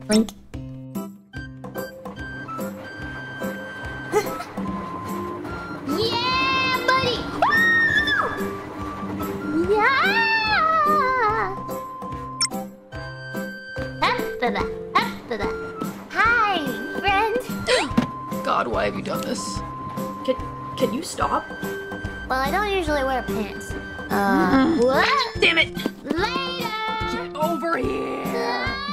Blink. Yeah, buddy! Woo! Yeah! Hi, friend. God, why have you done this? Can you stop? Well, I don't usually wear pants. What? Damn it! Later! Get over here!